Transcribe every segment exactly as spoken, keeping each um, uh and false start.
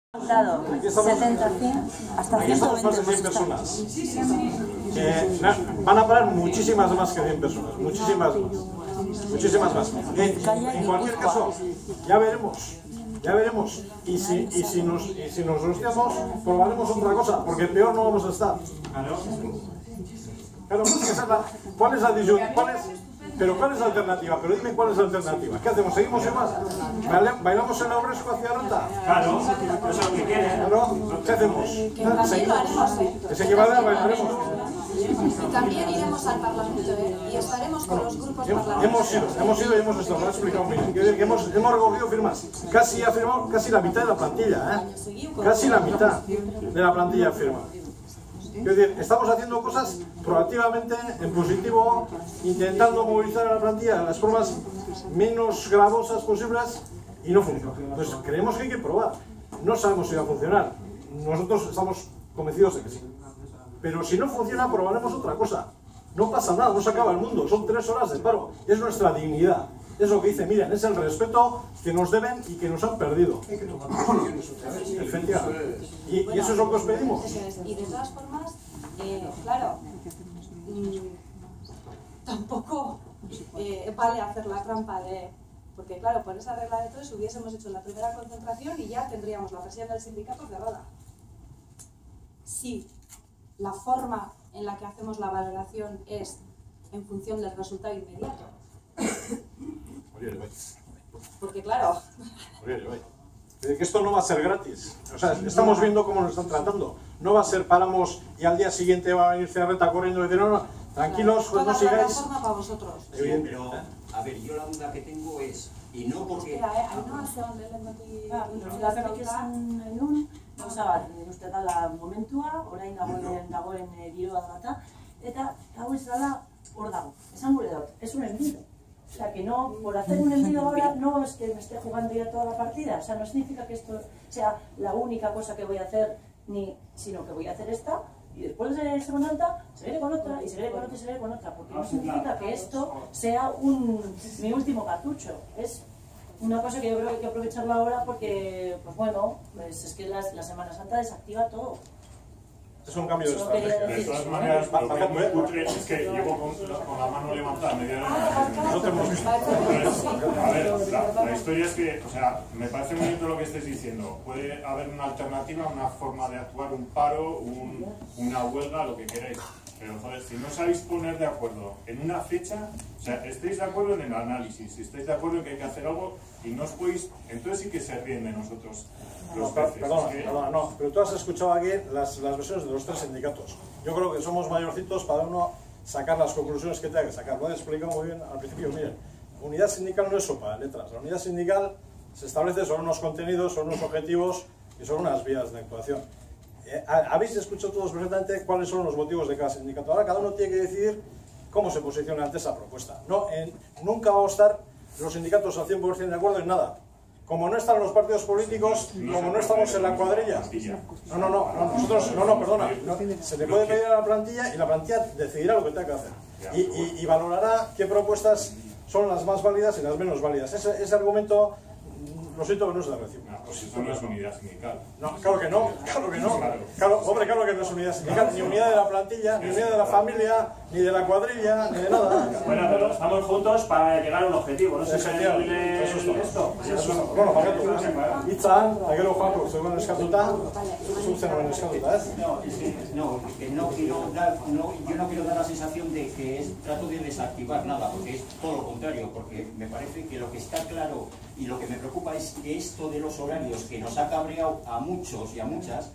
Dado setenta, cien, hasta ciento veinte más de cien personas. Eh, na, van a parar muchísimas más que cien personas, muchísimas más. Muchísimas más. En, en cualquier caso, ya veremos. Ya veremos. Y si, y si nos, y si nos rociamos, probaremos otra cosa, porque peor no vamos a estar. Claro, ¿cuál es la disyuntiva? ¿Cuál es? Pero ¿cuál es la alternativa? Pero dime cuál es la alternativa. ¿Qué hacemos? ¿Seguimos igual? ¿Bailamos en la Obresco hacia Rota? Claro, eso es lo que quieren. Claro, ¿qué hacemos? ¿Seguimos? Que se llevará, bailaremos. Y también iremos al Parlamento, ¿eh? Y estaremos con los grupos parlamentarios. Hemos ido, hemos ido y hemos estado, lo he explicado muy bien. Que hemos, hemos recogido firmas. Casi ha firmado casi la mitad de la plantilla, ¿eh? Casi la mitad de la plantilla firma. Es decir, estamos haciendo cosas proactivamente, en positivo, intentando movilizar a la plantilla de las formas menos gravosas posibles y no funciona. Pues creemos que hay que probar. No sabemos si va a funcionar. Nosotros estamos convencidos de que sí. Pero si no funciona, probaremos otra cosa. No pasa nada, no se acaba el mundo. Son tres horas de paro. Es nuestra dignidad. Es lo que dice, miren, es el respeto que nos deben y que nos han perdido. Efectivamente. Y, y eso es lo que os pedimos. Y de todas formas, eh, claro, mmm, tampoco eh, vale hacer la trampa de... Porque claro, por esa regla de tres hubiésemos hecho la primera concentración y ya tendríamos la presión del sindicato cerrada. Sí. La forma en la que hacemos la valoración es en función del resultado inmediato. Porque claro... Que esto no va a ser gratis. O sea, estamos viendo cómo nos están tratando. No va a ser paramos y al día siguiente va a venir Cerreta corriendo y decir, no, no, tranquilos, pues no sigáis. Toda la plataforma para vosotros. Sí, pero, a ver, yo la duda que tengo es, y no porque... Espera, eh, no hace donde le metí... Laperik esan nun, gauza bat, uste dela momentua, orain dagoen dagoen giroa data, eta hau ez dela hor dago. Esan gure dut, es un envido. O sea, que no, por hacer un envido ahora, no es que me esté jugando ya toda la partida. O sea, no significa que esto sea la única cosa que voy a hacer, ni, sino que voy a hacer esta, y después de Semana Santa seguiré con otra, y seguiré con otra, y seguiré con otra, porque no significa que esto sea un, mi último cartucho. Es una cosa que yo creo que hay que aprovecharla ahora porque, pues bueno, pues es que la, la Semana Santa desactiva todo. Es un cambio de estrategia. De todas maneras, lo que es muy cutre es que llevo con, con la mano levantada media hora. No te hemos visto. A ver, la, la historia es que, o sea, me parece muy bien todo lo que estáis diciendo. Puede haber una alternativa, una forma de actuar, un paro, un, una huelga, lo que queráis. Pero, joder, si no sabéis poner de acuerdo en una fecha, o sea, estáis de acuerdo en el análisis, si estáis de acuerdo en que hay que hacer algo y no os podéis, entonces sí que se ríen de nosotros. No, perdona, perdona, no, pero tú has escuchado aquí las, las versiones de los tres sindicatos. Yo creo que somos mayorcitos para uno sacar las conclusiones que tenga que sacar. Lo he explicado muy bien al principio. Miren, unidad sindical no es sopa de letras. La unidad sindical se establece sobre unos contenidos, sobre unos objetivos y sobre unas vías de actuación. Eh, habéis escuchado todos perfectamente cuáles son los motivos de cada sindicato. Ahora cada uno tiene que decidir cómo se posiciona ante esa propuesta. No, en, nunca vamos a estar los sindicatos al cien por cien de acuerdo en nada. Como no están los partidos políticos, como no estamos en la cuadrilla. No, no, no, no nosotros, no, no, perdona. No, se le puede pedir a la plantilla y la plantilla decidirá lo que tenga que hacer. Y, y, y valorará qué propuestas son las más válidas y las menos válidas. Ese, ese argumento, lo siento que no es de recibo. No, pues eso no es unidad sindical. No, claro que no, claro que no. Claro, hombre, claro que no es unidad sindical. Ni unidad de la plantilla, ni unidad de la familia, ni de la cuadrilla, ni de nada. Bueno, pero estamos juntos para llegar a un objetivo, no sé si es esto. Bueno, bakatu, hitzan, agero joako, zegoen eskatuta, zuzen horren eskatuta, ez? No, es que no, que no quiero dar, no, yo no quiero dar la sensación de que es, trato de desactivar nada, porque es todo lo contrario, porque me parece que lo que está claro y lo que me preocupa es que esto de los horarios que nos ha cabreado a muchos y a muchas,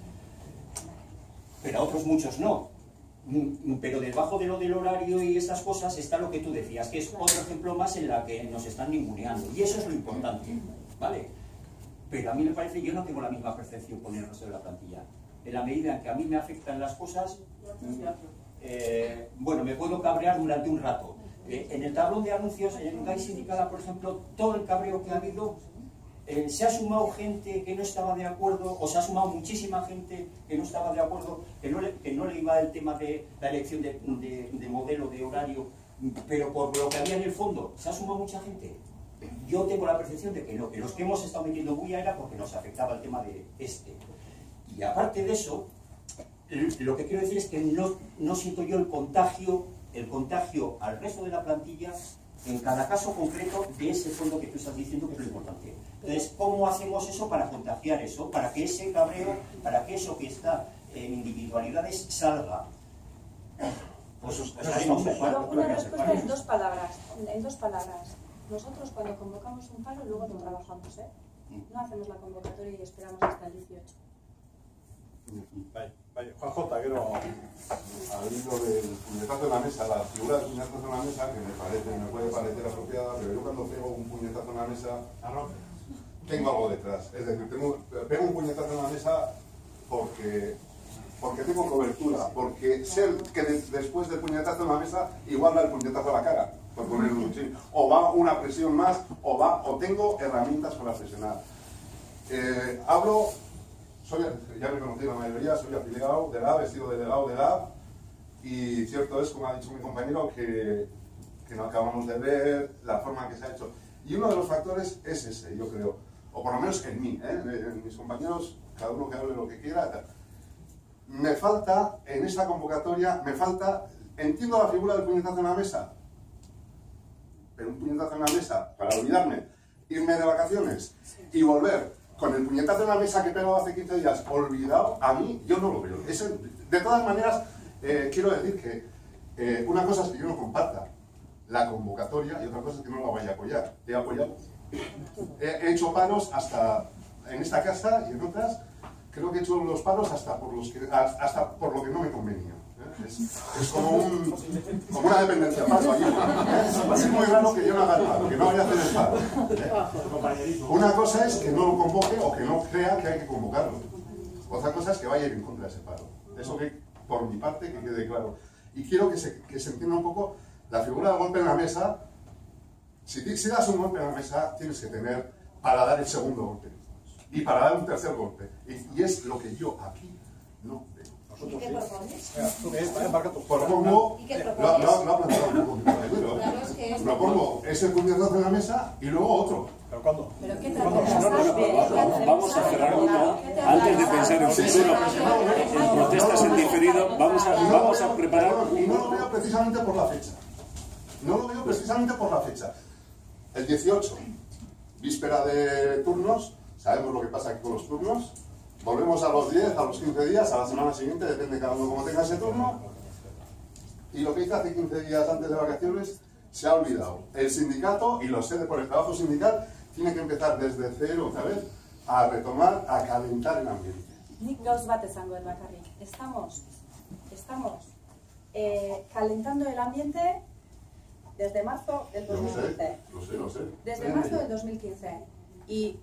pero a otros muchos no. Pero debajo de lo del horario y estas cosas está lo que tú decías, que es otro ejemplo más en la que nos están ninguneando. Y eso es lo importante, ¿vale? Pero a mí me parece, yo no tengo la misma percepción con el resto de la plantilla. En la medida en que a mí me afectan las cosas, eh, bueno, me puedo cabrear durante un rato. Eh, en el tablón de anuncios, en Gai Sindicada, por ejemplo, todo el cabreo que ha habido, Eh, se ha sumado gente que no estaba de acuerdo, o se ha sumado muchísima gente que no estaba de acuerdo, que no le, que no le iba el tema de la elección de, de, de modelo, de horario, pero por lo que había en el fondo, se ha sumado mucha gente. yo tengo la percepción de que no, que los que hemos estado metiendo bulla era porque nos afectaba el tema de este. Y aparte de eso, lo que quiero decir es que no, no siento yo el contagio, el contagio al resto de la plantilla en cada caso concreto de ese fondo que tú estás diciendo que es lo importante. Entonces, ¿cómo hacemos eso para contagiar eso? Para que ese cabreo, para que eso que está en individualidades salga. Pues os haremos un paro. Una respuesta en dos palabras. En dos palabras. Nosotros cuando convocamos un paro luego lo trabajamos, ¿eh? No hacemos la convocatoria y esperamos hasta el dieciocho. Vale, vale. Juan J, quiero... Al hilo del puñetazo en la mesa, la figura del puñetazo en la mesa, que me parece, me puede parecer apropiada, pero yo cuando pego un puñetazo en la mesa, tengo algo detrás. Es decir, tengo, pego un puñetazo en la mesa porque, porque tengo cobertura, porque sé que de, después del puñetazo en la mesa, igual da el puñetazo a la cara, por poner un cuchillo. O va una presión más, o, va, o tengo herramientas para presionar. Eh, hablo... Soy, ya me conocí la mayoría, soy afiliado de la A B, he sido delegado de la A B, y cierto es, como ha dicho mi compañero, que, que no acabamos de ver la forma que se ha hecho. Y uno de los factores es ese, yo creo, o por lo menos en mí, ¿eh? En mis compañeros, cada uno que hable lo que quiera. Me falta, en esta convocatoria, me falta, entiendo la figura del puñetazo en la mesa, pero un puñetazo en la mesa, para olvidarme, irme de vacaciones y volver con el puñetazo en la mesa que he pegado hace quince días, olvidado, a mí, yo no lo veo. Eso, de todas maneras, eh, quiero decir que eh, una cosa es que yo no comparta la convocatoria y otra cosa es que no la vaya a apoyar. He apoyado, he, he hecho paros hasta en esta casa y en otras, creo que he hecho los paros hasta por, los que, hasta por lo que no me convenía. Es, es como, un, como una dependencia, paso aquí. Es muy raro que yo no haga el paro, que no vaya a hacer el paro. ¿Eh? Una cosa es que no lo convoque o que no crea que hay que convocarlo. Otra cosa es que vaya a ir en contra de ese paro. Eso que, por mi parte, que quede claro. Y quiero que se, que se entienda un poco la figura del golpe en la mesa. Si, si das un golpe en la mesa, tienes que tener para dar el segundo golpe. Y para dar un tercer golpe. Y, y es lo que yo aquí no veo. ¿Y qué propones? Propongo, ¿Y qué lo, propones? lo, lo ha planteado un poco mi Claro, es que es- propongo ese puñetazo en la mesa y luego otro. ¿Pero cuándo? ¿Pero qué ¿Cuándo? trabajas? No, no, no, Vamos a cerrar uno antes de pensar en futuro. En protestas en diferido, vamos a, Y no lo vamos a veo- preparar. Y no lo veo precisamente por la fecha. No lo veo precisamente por la fecha. El dieciocho, víspera de turnos, sabemos lo que pasa aquí con los turnos. Volvemos a los diez, a los quince días, a la semana siguiente, depende de cada uno cómo tenga ese turno. Y lo que hice hace quince días antes de vacaciones se ha olvidado. El sindicato, y lo sé de por el trabajo sindical, tiene que empezar desde cero otra vez a retomar, a calentar el ambiente. Nik gauz bat esango den bakarrik. Estamos, estamos eh, calentando el ambiente desde marzo del Yo dos lo mil sé, quince. lo sé, lo sé. Desde Ven marzo ello. del dos mil quince. Y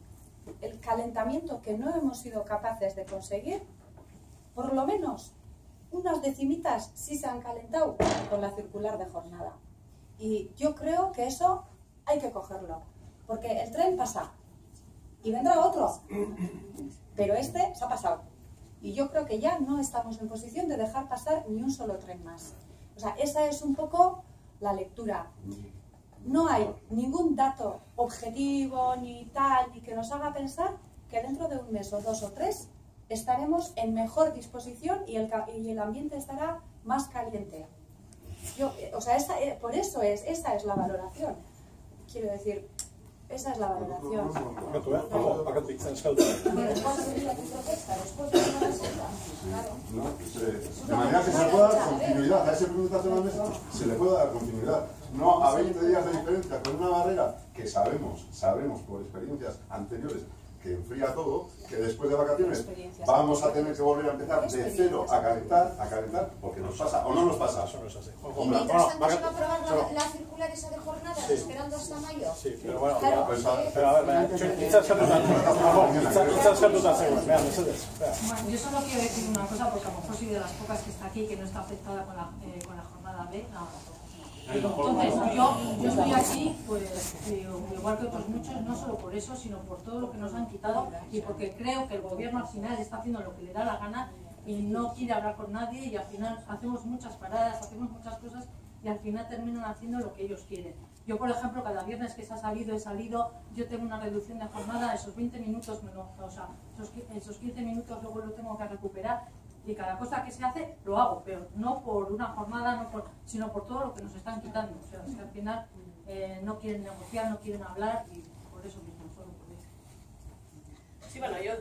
el calentamiento que no hemos sido capaces de conseguir, por lo menos unas decimitas sí se han calentado con la circular de jornada. Y yo creo que eso hay que cogerlo, porque el tren pasa y vendrá otro, pero este se ha pasado. Y yo creo que ya no estamos en posición de dejar pasar ni un solo tren más. O sea, esa es un poco la lectura. No hay ningún dato objetivo ni tal, ni que nos haga pensar que dentro de un mes o dos o tres estaremos en mejor disposición y el, y el ambiente estará más caliente. Yo, o sea, esa, por eso es, esa es la valoración. Quiero decir, esa es la valoración. Bakatu, eh? Dago, bakatik zen eskaldu. ¿Cuándo sería tu protesta? ¿Después de Semana Santa? Claro. ¿No? Pues, eh, de manera que se le pueda dar continuidad a ese puñetazo en la mesa, se le pueda dar continuidad. No a veinte días de diferencia con una barrera que sabemos, sabemos por experiencias anteriores que enfría todo, que después de vacaciones vamos a tener que volver a empezar de cero a calentar, a calentar, porque nos pasa o no nos pasa. Eso no es así. ¿Y mientras tanto se va a aprobar la, la circular esa de jornada, Sí. esperando hasta mayo? Sí, pero bueno, Claro, Pues, sí. pero a ver, venga, hitza eskatuta, hitza eskatuta zegoen, venga, mesedez. Venga. Bueno, yo solo quiero decir una cosa, porque a lo mejor soy de las pocas que está aquí que no está afectada con la, eh, con la jornada B. No, entonces, yo, yo estoy aquí, pues, eh, igual que otros muchos, no solo por eso, sino por todo lo que nos han quitado y porque creo que el gobierno al final está haciendo lo que le da la gana y no quiere hablar con nadie y al final hacemos muchas paradas, hacemos muchas cosas y al final terminan haciendo lo que ellos quieren. Yo, por ejemplo, cada viernes que se ha salido, he salido, yo tengo una reducción de jornada, esos veinte minutos, me lo, o sea, esos, esos quince minutos luego lo tengo que recuperar, y cada cosa que se hace lo hago, pero no por una jornada, no por, sino por todo lo que nos están quitando. O sea, es que al final eh, no quieren negociar, no quieren hablar, y por eso mismo, solo por eso. Sí, bueno, yo...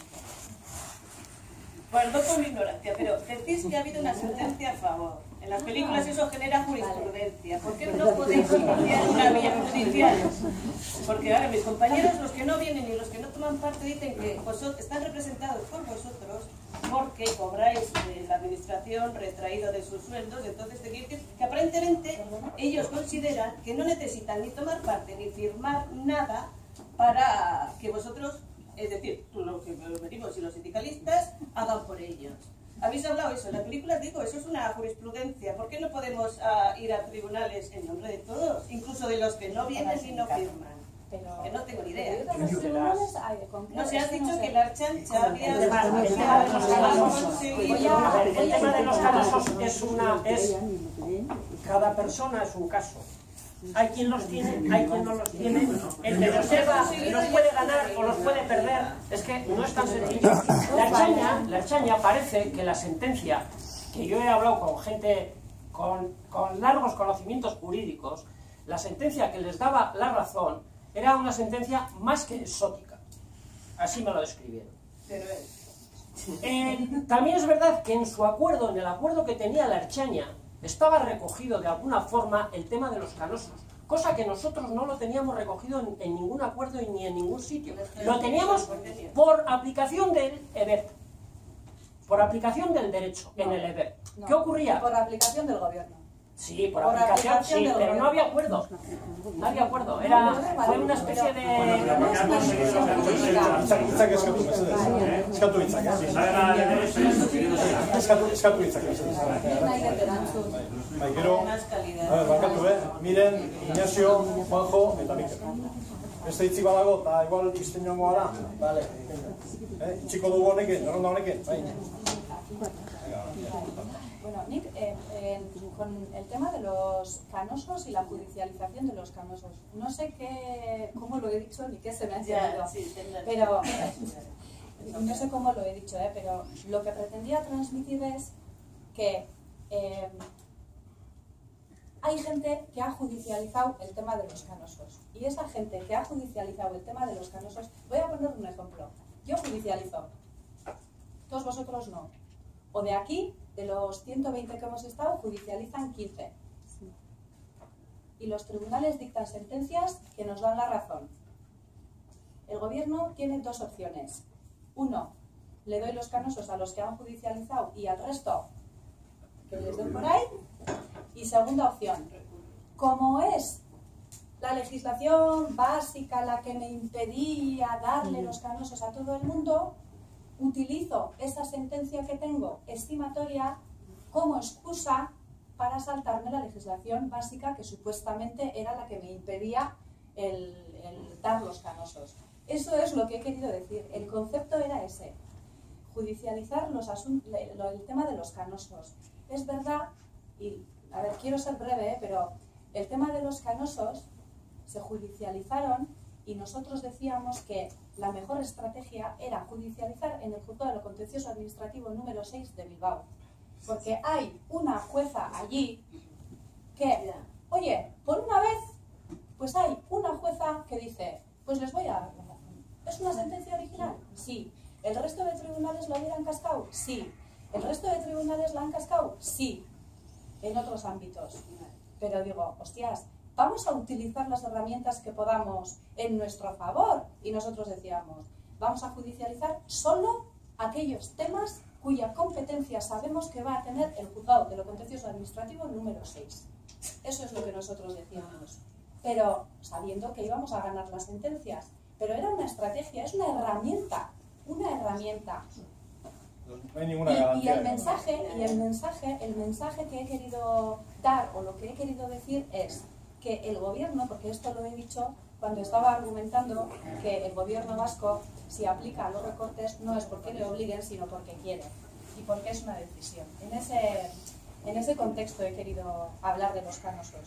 Perdón por mi ignorancia, pero decís que ha habido una sentencia a favor. En las películas eso genera jurisprudencia. ¿Por qué no podéis iniciar una vía judicial? Porque ahora mis compañeros, los que no vienen y los que no toman parte, dicen que vosotros están representados por vosotros porque cobráis de la administración retraído de sus sueldos. Entonces te quiero decir que aparentemente ellos consideran que no necesitan ni tomar parte ni firmar nada para que vosotros, es decir, los que venimos y los sindicalistas, hagan por ellos. Habéis hablado eso, en la película digo, eso es una jurisprudencia. ¿Por qué no podemos uh, ir a tribunales en nombre de todos? Incluso de los que no vienen y no firman. Pero, que no tengo ni idea. No se ha dicho que la chancha había... El tema de los casos es una... es cada persona es un caso. Hay quien los tiene, hay quien no los tiene. El de reserva los puede ganar o los puede perder. Es que no es tan sencillo. La Ertzaintza, la Ertzaintza parece que la sentencia, que yo he hablado con gente con, con largos conocimientos jurídicos, la sentencia que les daba la razón era una sentencia más que exótica. Así me lo describieron. Eh, también es verdad que en su acuerdo, en el acuerdo que tenía la Ertzaintza, estaba recogido de alguna forma el tema de los canosos, cosa que nosotros no lo teníamos recogido en, en ningún acuerdo y ni en ningún sitio. Lo teníamos por aplicación del E B E R, por aplicación del derecho en el E B E R. ¿Qué ocurría? Por aplicación del gobierno. Sí, por, por aplicación, aplicación sí, pero no había acuerdo. No había acuerdo. Era, fue una especie de... Hitzak eskatu, mesedez. Eskatu hitzak, eh? Eskatu hitzak, mesedez. Bai, gero, bakatu, eh? Miren, Ignacio, Juanjo eta Mikel. Beste hitzik badago, eta igual izten joango gara. Vale. Itxiko dugu honekin, erronda honekin. Bai. Bueno, Nick, eh, eh, con el tema de los canosos y la judicialización de los canosos, no sé qué, cómo lo he dicho ni qué se me ha entendido, pero no sé cómo lo he dicho, eh, pero lo que pretendía transmitir es que eh, hay gente que ha judicializado el tema de los canosos, y esa gente que ha judicializado el tema de los canosos, voy a poner un ejemplo. Yo judicializo, todos vosotros no, o de aquí, de los ciento veinte que hemos estado, judicializan quince. Y los tribunales dictan sentencias que nos dan la razón. El gobierno tiene dos opciones. Uno, le doy los canosos a los que han judicializado y al resto que les den por ahí. Y segunda opción, como es la legislación básica la que me impedía darle los canosos a todo el mundo, utilizo esa sentencia que tengo estimatoria como excusa para saltarme la legislación básica que supuestamente era la que me impedía el, el dar los canosos. Eso es lo que he querido decir. El concepto era ese, judicializar los el tema de los canosos. Es verdad, y a ver, quiero ser breve, ¿eh? Pero el tema de los canosos se judicializaron y nosotros decíamos que la mejor estrategia era judicializar en el Juzgado de lo Contencioso Administrativo número seis de Bilbao. Porque hay una jueza allí que, oye, por una vez, pues hay una jueza que dice, pues les voy a dar la razón. ¿Es una sentencia original? Sí. ¿El resto de tribunales lo hubieran cascado? Sí. ¿El resto de tribunales la han cascado? Sí. En otros ámbitos. Pero digo, hostias, vamos a utilizar las herramientas que podamos en nuestro favor. Y nosotros decíamos, vamos a judicializar solo aquellos temas cuya competencia sabemos que va a tener el Juzgado de lo Contencioso Administrativo número seis. Eso es lo que nosotros decíamos. Pero sabiendo que íbamos a ganar las sentencias. Pero era una estrategia, es una herramienta. Una herramienta. No hay ninguna y, garantía. y el mensaje, y el mensaje, el mensaje que he querido dar, o lo que he querido decir es que el gobierno, porque esto lo he dicho cuando estaba argumentando que el gobierno vasco, si aplica los recortes, no es porque le obliguen, sino porque quiere. Y porque es una decisión. En ese, en ese contexto he querido hablar de los canosos.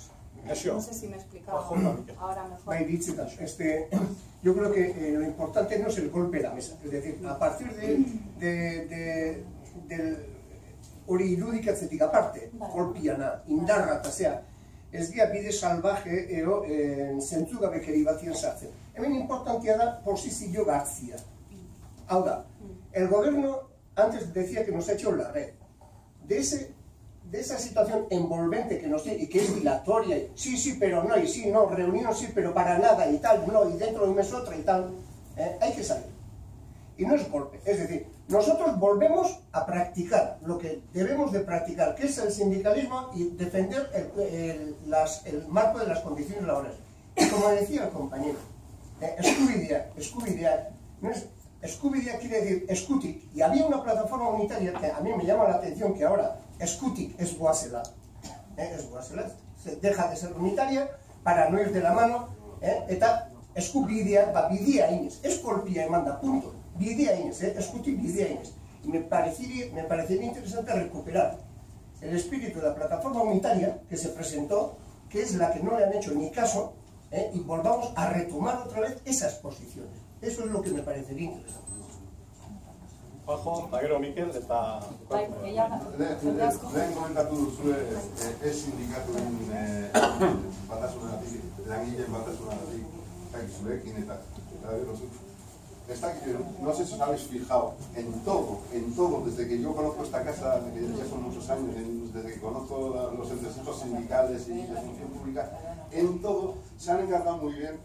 No sé si me he explicado ahora mejor. Este, yo creo que eh, lo importante no es el golpe a la mesa, es decir, a partir de, de, de, del hori irudikatzetik aparte, golpiana, indarra, eta zea, ez dira bide salvaje eo eh, zentzugabekeri batien sartzen. Hemen importantia da posizio gartzia. Hau da, el gobierno antes decía que nos ha hecho la red. De, ese, de esa situación envolvente que nos tiene, y que es dilatoria, y, sí, sí, pero no, y sí, no, reunión sí, pero para nada, y tal, no, y dentro de un mes otra, y tal, eh, hay que salir. Y no es golpe, es decir, nosotros volvemos a practicar lo que debemos de practicar, que es el sindicalismo y defender el, el, las, el marco de las condiciones laborales. Y como decía el compañero, eh, escubidea, escubidea, no es... Escubidea quiere decir escutik, y había una plataforma unitaria que a mí me llama la atención que ahora escutik es goazela, eh, es goazela, se deja de ser unitaria para no ir de la mano, eh, eta escubidea va bidea inés, es golpia y manda, punto, bidea inés, eh, escutik bidea inés. Y me parecería, me parecería interesante recuperar el espíritu de la plataforma unitaria que se presentó, que es la que no le han hecho ni caso, eh, y volvamos a retomar otra vez esas posiciones. Eso es lo que me parecería interesante. Juanjo, Taguero, Miquel, eta... Lehen komentatu duzu ez sindikatuen batasunatik, langileen batasunatik, zurekin eta no sé si os habéis fijado en todo, en todo, desde que yo conozco esta casa, que ya son muchos años, desde que conozco los entresijos sindicales y la función pública, en todo se han encargado muy bien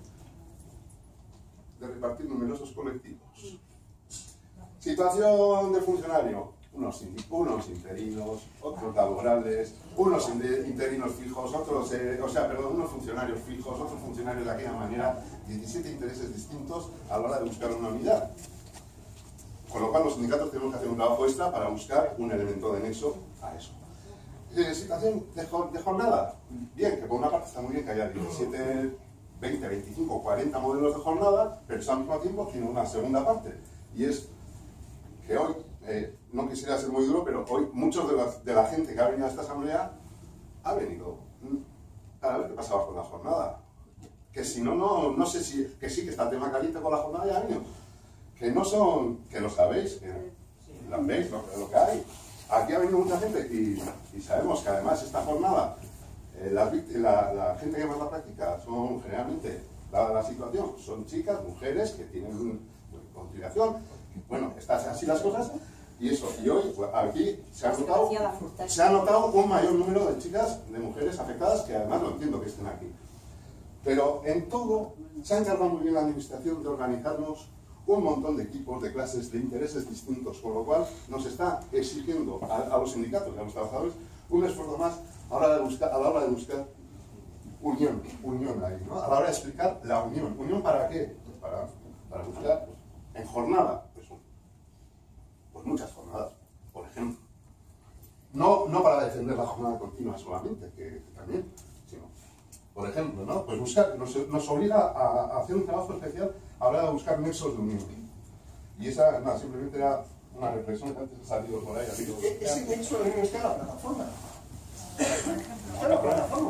de repartir numerosos colectivos. Situación de funcionario, unos, unos interinos, otros laborales, unos interinos fijos, otros, eh, o sea, perdón, unos funcionarios fijos, otros funcionarios de aquella manera, diecisiete intereses distintos a la hora de buscar una unidad. Con lo cual los sindicatos tenemos que hacer un trabajo extra para buscar un elemento de nexo a eso. Eh, situación de, de jornada, bien, que por una parte está muy bien que haya diecisiete, veinte, veinticinco, cuarenta modelos de jornada, pero eso al mismo tiempo tiene una segunda parte, y es que hoy, eh, no quisiera ser muy duro, pero hoy muchos de la, de la gente que ha venido a esta asamblea ha venido para ver qué pasaba con la jornada. Que si no, no, no sé si, que sí, que está el tema caliente con la jornada, ya ha venido. Que no son, que lo sabéis, que lo veis, lo, lo que hay. Aquí ha venido mucha gente y, y sabemos que además esta jornada, eh, la, la, la gente que más la práctica son generalmente, dada la situación, son chicas, mujeres que tienen una conciliación. Bueno, están así las cosas. Y eso, y hoy pues, aquí se ha, notado, se ha notado un mayor número de chicas, de mujeres afectadas, que además no entiendo que estén aquí. Pero en todo se ha encargado muy bien la administración de organizarnos un montón de equipos, de clases, de intereses distintos, con lo cual nos está exigiendo a, a los sindicatos y a los trabajadores un esfuerzo más a la hora de buscar, a la hora de buscar unión, unión ahí, ¿no? A la hora de explicar la unión. ¿Unión para qué? Pues para, para buscar, pues, en jornada, pues, pues muchas jornadas, por ejemplo. No, no para defender la jornada continua solamente, que, que también, sino, por ejemplo, ¿no? Pues buscar, nos, nos obliga a, a hacer un trabajo especial a la hora de buscar nexos de unión. Y esa, nada, simplemente era una reflexión que antes ha salido por ahí. Así que, ese nexo de unión está en la plataforma. Está en la plataforma.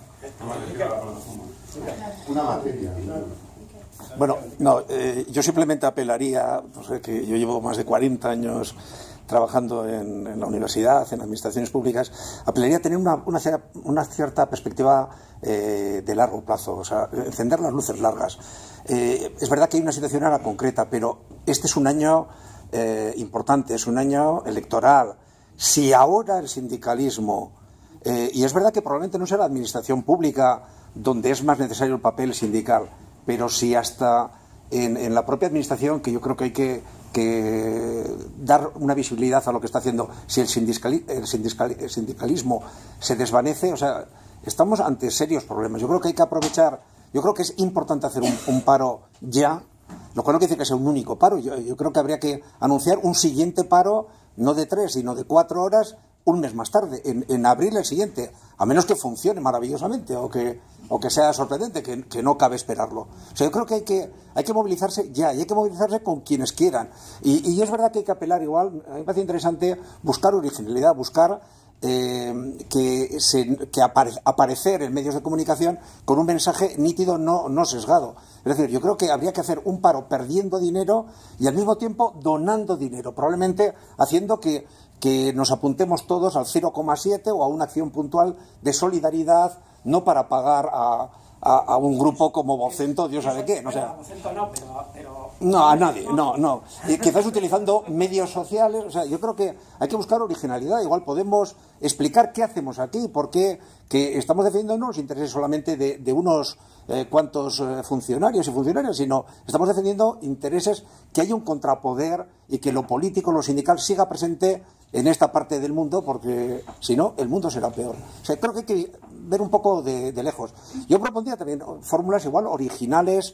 Una materia. Bueno, no, eh, yo simplemente apelaría, no sé, que yo llevo más de cuarenta años trabajando en, en la universidad, en administraciones públicas, apelaría a tener una, una, una cierta perspectiva eh, de largo plazo, o sea, encender las luces largas. Eh, es verdad que hay una situación ahora concreta, pero este es un año eh, importante, es un año electoral. Si ahora el sindicalismo, eh, y es verdad que probablemente no sea la administración pública donde es más necesario el papel sindical, pero si hasta en, en la propia administración, que yo creo que hay que, que dar una visibilidad a lo que está haciendo, si el, sindicali, el, sindicali, el sindicalismo se desvanece, o sea, estamos ante serios problemas. Yo creo que hay que aprovechar, yo creo que es importante hacer un, un paro ya, lo cual no quiere decir que sea un único paro. Yo, yo creo que habría que anunciar un siguiente paro, no de tres, sino de cuatro horas, un mes más tarde, en, en abril el siguiente, a menos que funcione maravillosamente o que, o que sea sorprendente, que, que no cabe esperarlo. O sea, yo creo que hay que, hay que movilizarse ya, y hay que movilizarse con quienes quieran. Y, y es verdad que hay que apelar igual, a mí me parece interesante buscar originalidad, buscar eh, que, se, que apare, aparecer en medios de comunicación con un mensaje nítido, no, no sesgado. Es decir, yo creo que habría que hacer un paro perdiendo dinero y al mismo tiempo donando dinero, probablemente haciendo que, que nos apuntemos todos al cero coma siete o a una acción puntual de solidaridad, no para pagar a, a, a un grupo como Vocento, Dios sabe qué. O sea, Vocento no, pero, pero... no, a nadie, no, no. Y quizás utilizando medios sociales, o sea, yo creo que hay que buscar originalidad. Igual podemos explicar qué hacemos aquí, por qué que estamos defendiendo no los intereses solamente de, de unos eh, cuantos eh, funcionarios y funcionarias, sino estamos defendiendo intereses, que haya un contrapoder y que lo político, lo sindical siga presente en esta parte del mundo, porque si no, el mundo será peor. O sea, creo que hay que ver un poco de, de lejos. Yo propondría también fórmulas igual originales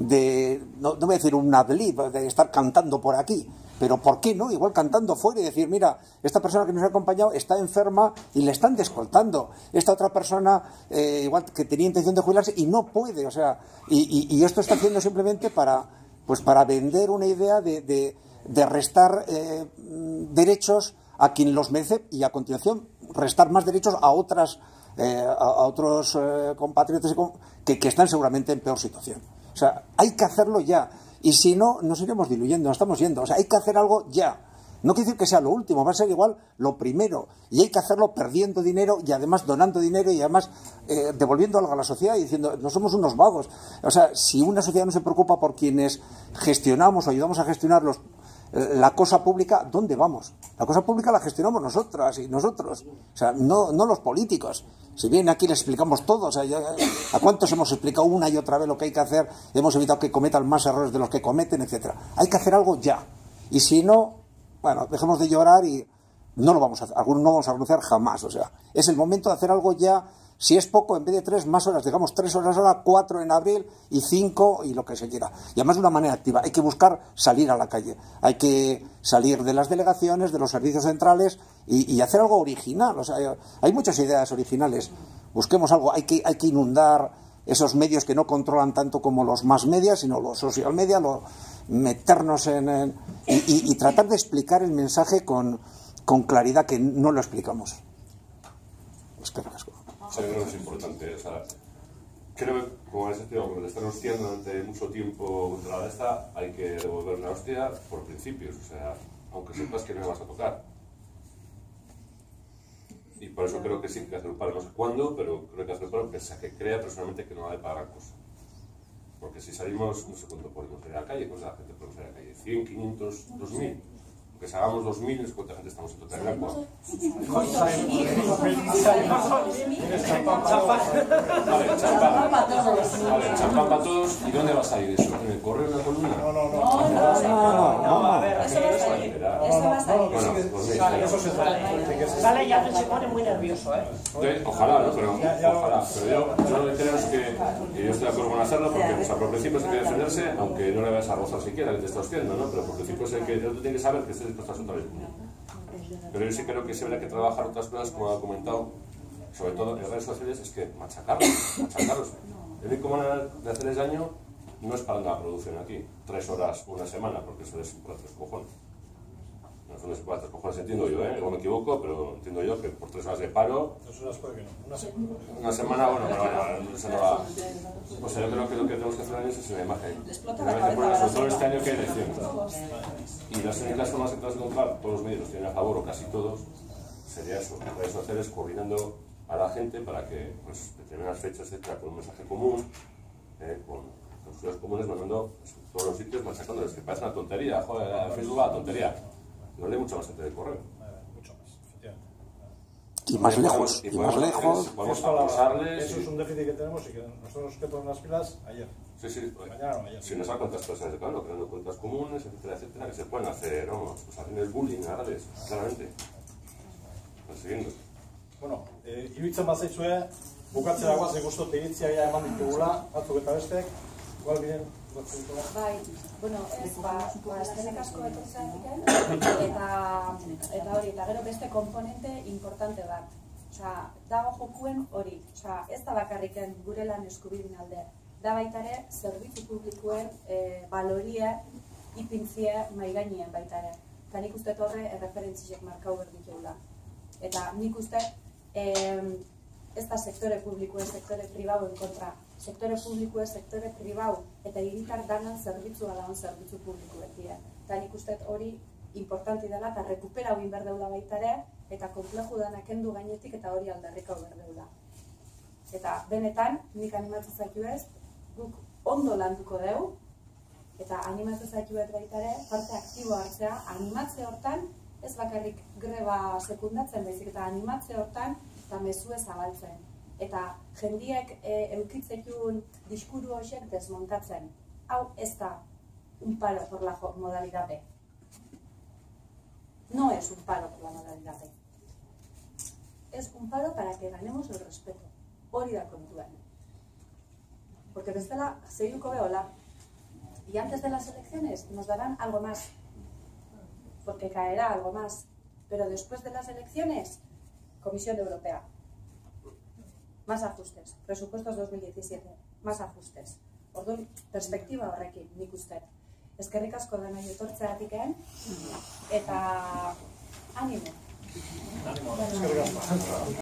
de, no, no voy a decir un ad-lib, de estar cantando por aquí, pero ¿por qué no? Igual cantando fuera y decir, mira, esta persona que nos ha acompañado está enferma y le están descoltando. Esta otra persona, eh, igual que tenía intención de jubilarse y no puede, o sea, y, y, y esto está haciendo simplemente para, pues para vender una idea de, de, de restar eh, derechos a quien los merece y a continuación restar más derechos a otras eh, a, a otros eh, compatriotas que, que están seguramente en peor situación. O sea, hay que hacerlo ya. Y si no, nos iremos diluyendo, nos estamos yendo. O sea, hay que hacer algo ya. No quiere decir que sea lo último, va a ser igual lo primero. Y hay que hacerlo perdiendo dinero y además donando dinero y además eh, devolviendo algo a la sociedad y diciendo, no somos unos vagos. O sea, si una sociedad no se preocupa por quienes gestionamos o ayudamos a gestionar los, eh, la cosa pública, ¿dónde vamos? La cosa pública la gestionamos nosotras y nosotros. O sea, no, no los políticos. Si bien aquí les explicamos todo, o sea, ya, ¿a cuántos hemos explicado una y otra vez lo que hay que hacer? Hemos evitado que cometan más errores de los que cometen, etcétera. Hay que hacer algo ya. Y si no, bueno, dejemos de llorar y no lo vamos a hacer. Algunos no vamos a renunciar jamás. O sea, es el momento de hacer algo ya. Si es poco, en vez de tres, más horas, digamos tres horas ahora, cuatro en abril y cinco y lo que se quiera. Y además de una manera activa. Hay que buscar salir a la calle. Hay que salir de las delegaciones, de los servicios centrales y, y hacer algo original. O sea, hay muchas ideas originales. Busquemos algo. Hay que, hay que inundar esos medios que no controlan tanto como los más medias, sino los social media, lo, meternos en... en y, y, y tratar de explicar el mensaje con, con claridad, que no lo explicamos. Es que Sí, no es importante. O sea, creo que, como en ese sentido, como le están hostiando durante mucho tiempo contra la esta, hay que devolver la hostia por principios. O sea, aunque sepas que no me vas a tocar. Y por eso creo que sí que hacer un paro, no sé cuándo, pero creo que hacer un paro que, sea, que crea personalmente que no va a pagar cosas. Porque si salimos, no sé cuánto podemos salir a la calle, ¿cuánta gente podemos salir a la calle? ¿cien, quinientos, dos mil? Que si hagamos dos mil, no sé cuánta gente estamos en total en agua. Vale, champán. Vale, champán para todos. ¿Y dónde va a salir eso? ¿En el correo de la columna? No, no, no. No, no, no. A ver, eso va a salir. Eso va a salir. Bueno, pues mira, eso se trata. Vale, ya se pone muy nervioso, ¿eh? Ojalá, ¿no? Pero ojalá. Pero yo, yo lo que creo es que, que yo estoy de acuerdo con hacerlo, porque o sea, por principio hay que defenderse, aunque no le vayas a rozar siquiera, que te está hostiando, ¿no? Pero por principio es que tú tienes que saber que estés dispuesto a soltar el puño. Pero yo sí creo que sí habrá que trabajar otras cosas, como ha comentado, sobre todo en redes sociales, es que machacarlos, machacarlos. El único manera de hacerles daño no es parando la producción aquí, tres horas, una semana, porque eso es por tres cojones. No, no es por tres cojones, entiendo yo, ¿eh? Igual me equivoco, pero entiendo yo que por tres horas de paro... Tres horas puede que no, una semana. Una semana, bueno, pero bueno, eso no va... O sea, yo creo que lo que tenemos que hacer es una imagen. Una vez por sobre todo este año que hay elecciones. Y las únicas formas que tenemos que encontrar, todos los medios los tienen a favor, o casi todos, sería eso, en redes sociales, coordinando a la gente para que, pues, determinadas fechas, etcétera, con un mensaje común, eh, con constructores comunes, mandando pues, todos los sitios machacándoles, que parece una tontería, joder, Facebook va a tontería. No lee mucha más gente de correo. Mucho más, efectivamente. Y más lejos, y, y más lejos. Vamos a pasarles. Eso es un déficit que tenemos y que nosotros que ponemos las pilas ayer. Sí, sí. Mañana o ayer. Si nos da cuentas personas, claro, creando cuentas comunes, etcétera, etcétera, que se pueden hacer, vamos, pues haciendo el bullying a redes, claramente. Consiguiendo. Bueno, eh, iruditzen bat zaizue, bukatzera guaz, ikustu tegitzia eman ditugula, batzuk eta bestek, igual biren, Bai, bueno, ez, ba, ba, eskenek asko etortzen eta, eta hori, eta gero beste komponente importante bat. Osa, dago jokuen hori, osa, ez da bakarriken gure lan eskubidin alde. Da baitare, zerbitzu publikoen e, balorie ipintzie maigainien baitare. Eta nik uste horre erreferentziek markau berditeula. Eta nik uste ez da sektore publiko ez sektore pribauen kontra. Sektore publiko ez sektore pribau eta hiritar danan zerbitzua daun zerbitzu publikoek dira. Eta nik uste hori importanti dela eta rekuperau inber deula baita ere eta konpleju danak kendu gainetik eta hori aldarrikau behar deula. Eta benetan, nik animatzen zaitu ez, guk ondo landuko deu, eta animatzen zaitu ez baita ere, parte aktibo hartzea, animatze hortan, ez bakarrik greba sekundatzen baizik, eta animatze hortan, eta mezue zabaltzen. Eta jendiek eukitzekun diskuru horiek desmontatzen. Hau ez da un paro por la modalidad B. No es un paro por la modalidad B. Es un paro para que ganemos el respeto. Hori da kontuan. Porque bestela, segituko behola, y antes de las elecciones nos darán algo más, porque caerá algo más, pero después de las elecciones, Comisión Europea, más ajustes, presupuestos dos mil diecisiete, más ajustes. Orduan, perspektiba horrekin, nik uste. Eskerrik asko denoi etortzeatik eta animo. Animo, eskerrik asko.